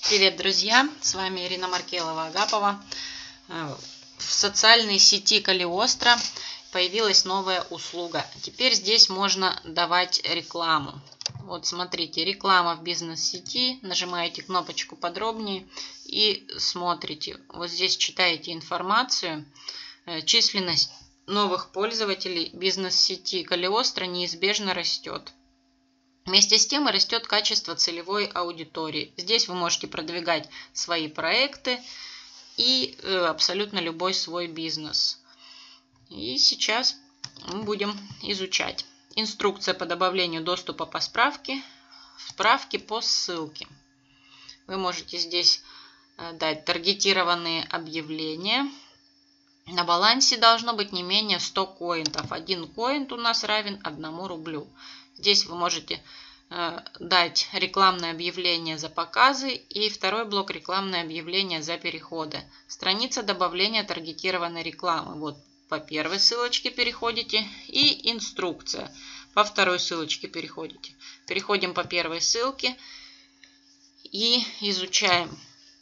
Привет, друзья! С вами Ирина Маркелова-Агапова. В социальной сети Калиостро появилась новая услуга. Теперь здесь можно давать рекламу. Вот смотрите, реклама в бизнес-сети. Нажимаете кнопочку подробнее и смотрите. Вот здесь читаете информацию. Численность новых пользователей бизнес-сети Калиостро неизбежно растет. Вместе с тем и растет качество целевой аудитории. Здесь вы можете продвигать свои проекты и абсолютно любой свой бизнес. И сейчас мы будем изучать. Инструкция по добавлению доступа по справке. Справки по ссылке. Вы можете здесь дать таргетированные объявления. На балансе должно быть не менее 100 коинтов. 1 коинт у нас равен 1 рублю. Здесь вы можете дать рекламное объявление за показы и второй блок рекламное объявление за переходы. Страница добавления таргетированной рекламы. Вот по первой ссылочке переходите и инструкция. По второй ссылочке переходите. Переходим по первой ссылке и изучаем.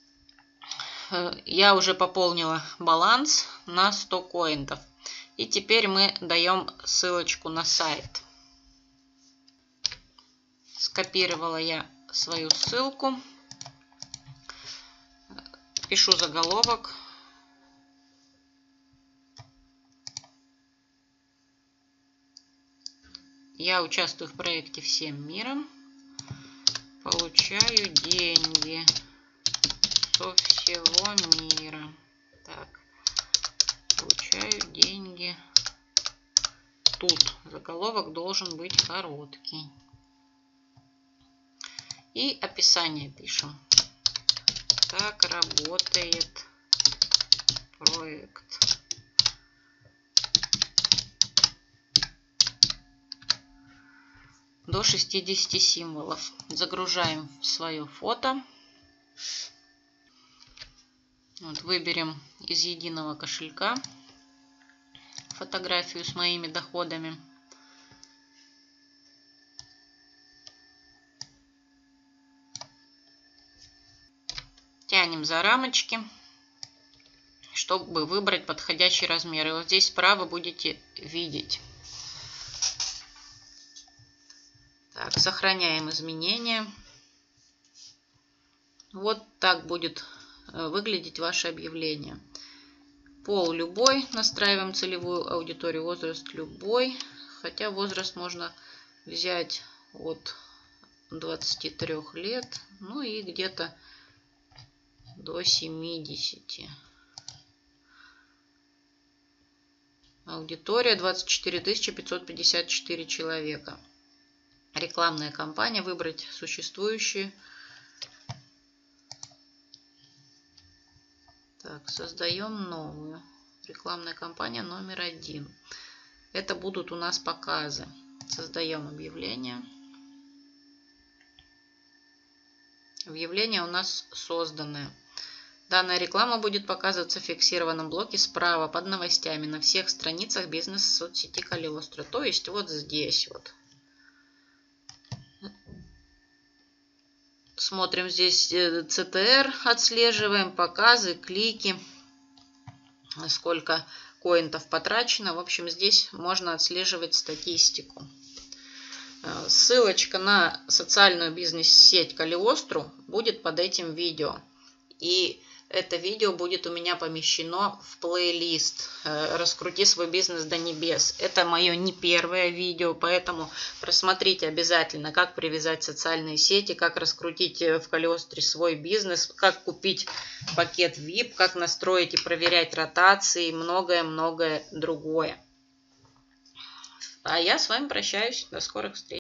Я уже пополнила баланс на 100 коинтов. И теперь мы даем ссылочку на сайт. Скопировала я свою ссылку. Пишу заголовок. Я участвую в проекте «Всем миром». Получаю деньги со всего мира. Так, получаю деньги. Тут заголовок должен быть короткий. И описание пишем. Как работает проект. До 60 символов. Загружаем свое фото. Вот, выберем из единого кошелька фотографию с моими доходами. Тянем за рамочки, чтобы выбрать подходящий размер. И вот здесь справа будете видеть. Так, сохраняем изменения. Вот так будет выглядеть ваше объявление. Пол любой. Настраиваем целевую аудиторию. Возраст любой. Хотя возраст можно взять от 23 лет. Ну и где-то до 70. Аудитория 24 554 человека. Рекламная кампания. Выбрать существующие. Так, создаем новую. Рекламная кампания номер 1. Это будут у нас показы. Создаем объявление. Объявление у нас созданное. Данная реклама будет показываться в фиксированном блоке справа под новостями на всех страницах бизнес-соцсети Калиостро. То есть вот здесь вот. Смотрим здесь CTR, отслеживаем показы, клики, сколько коинтов потрачено. В общем, здесь можно отслеживать статистику. Ссылочка на социальную бизнес-сеть Калиостро будет под этим видео. И это видео будет у меня помещено в плейлист «Раскрути свой бизнес до небес». Это мое не первое видео, поэтому просмотрите обязательно, как привязать социальные сети, как раскрутить в Калиостро свой бизнес, как купить пакет VIP, как настроить и проверять ротации и многое-многое другое. А я с вами прощаюсь. До скорых встреч.